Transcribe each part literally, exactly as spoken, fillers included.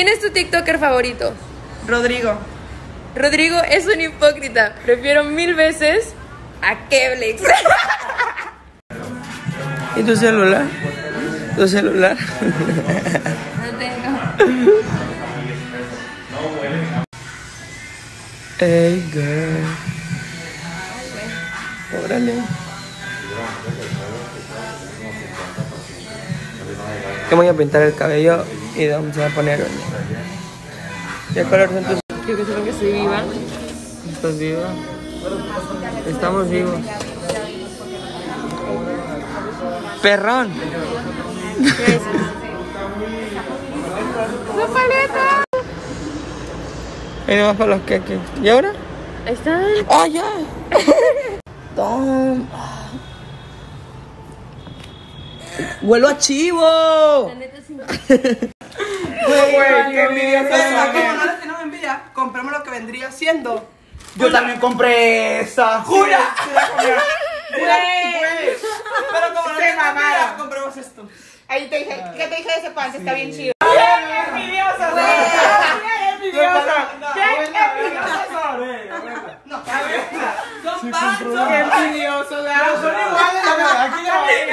¿Quién es tu TikToker favorito? Rodrigo. Rodrigo es un hipócrita. Prefiero mil veces a Keblex. ¿Y tu celular? ¿Tu celular? No tengo. Hey, girl. Órale. Yo voy a pintar el cabello y vamos a poner. ¿Qué color son tus? Creo que solo que estoy viva. ¿Estás viva? Estamos vivos. Perrón. ¿Qué es? ¡La paleta! Y no más para los queques. ¿Y ahora? Ahí están. ¡Ah, ya! Tom. ¡Huelo a chivo! La neta sí. Güey, qué envidia. Como no les tenemos envidia, compramos lo que vendría siendo. Yo también compré esa. ¡Jura! Güey. Pero como no Se les tenemos mamaron. envidia, compramos esto. Ahí te dije, ¿qué te dije de ese pan? Está bien chido. ¡Envidiosa! Envidiosa. ¿Qué envidiosa son? No, son panzos. Qué envidioso, Pero son iguales. Aquí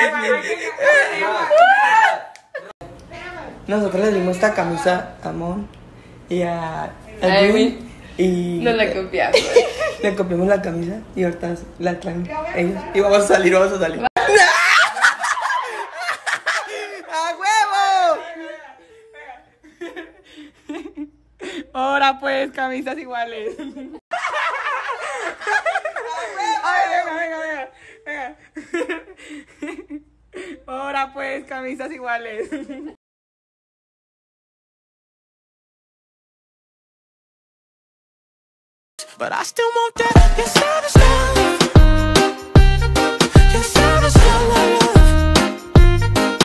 Nosotros le dimos esta camisa a Mon y a A Edwin. Y No la copiamos. le copiamos la camisa y ahorita la traen ellos. Y vamos a salir, vamos a salir. ¡A huevo! Ahora pues, camisas iguales. Ay, venga, venga, venga, venga. Ahora pues, camisas iguales. But I still want that.